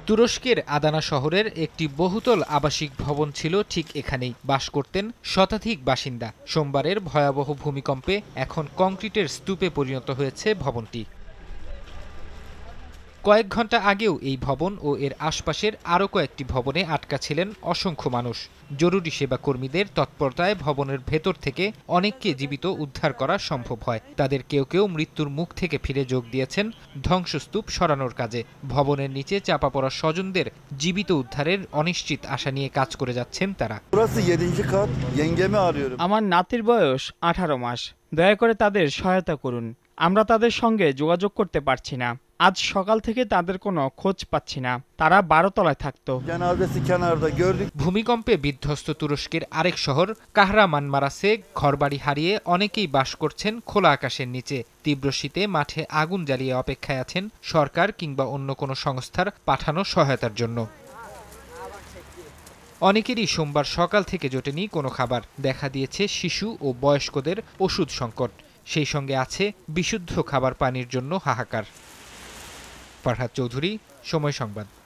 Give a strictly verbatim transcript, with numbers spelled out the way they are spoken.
তুরস্কের আদানা শহরের একটি বহুতল আবাসিক ভবন ছিল ঠিক এখানেই। বাস করতেন শতাধিক বাসিন্দা। সোমবারের ভয়াবহ ভূমিকম্পে এখন কংক্রিটের স্তূপে পরিণত হয়েছে ভবনটি। কয়েক ঘন্টা আগেও এই ভবন ও এর আশপাশের আরও কয়েকটি ভবনে আটকা ছিলেন অসংখ্য মানুষ। জরুরি সেবা কর্মীদের তৎপরতায় ভবনের ভেতর থেকে অনেককে জীবিত উদ্ধার করা সম্ভব হয়। তাদের কেউ কেউ মৃত্যুর মুখ থেকে ফিরে যোগ দিয়েছেন ধ্বংসস্তূপ সরানোর কাজে। ভবনের নিচে চাপা পড়া স্বজনদের জীবিত উদ্ধারের অনিশ্চিত আশা নিয়ে কাজ করে যাচ্ছেন তারা। আমার নাতির বয়স আঠারো মাস। দয়া করে তাদের সহায়তা করুন। আমরা তাদের সঙ্গে যোগাযোগ করতে পারছি না। আজ সকাল থেকে তাদের কোনো খোঁজ পাচ্ছি না। তারা বারো তলায় থাকতো। ভূমিকম্পে বিধ্বস্ত তুরস্কের আরেক শহর কাহরামানমারাসে ঘরবাড়ি হারিয়ে অনেকেই বাস করছেন খোলা আকাশের নিচে। তীব্র শীতে মাঠে আগুন জ্বালিয়ে অপেক্ষায় আছেন সরকার কিংবা অন্য কোনো সংস্থার পাঠানো সহায়তার জন্য। অনেকেরই সোমবার সকাল থেকে জোটেনি কোনো খাবার। দেখা দিয়েছে শিশু ও বয়স্কদের ওষুধ সংকট। সেই সঙ্গে আছে বিশুদ্ধ খাবার পানির জন্য হাহাকার। ফারহাদ চৌধুরী, সময় সংবাদ।